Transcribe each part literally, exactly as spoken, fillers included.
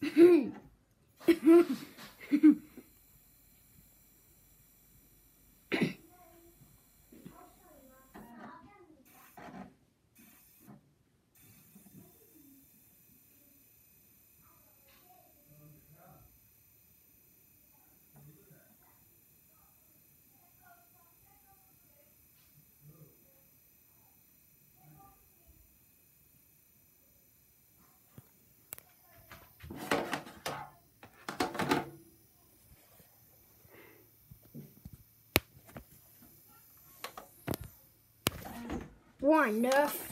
Why, Nerf?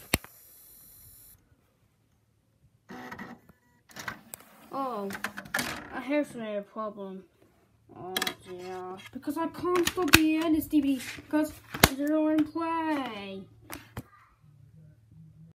Oh, I have a problem. Oh dear. Because I can't stop the end of D V D because I don't want to play.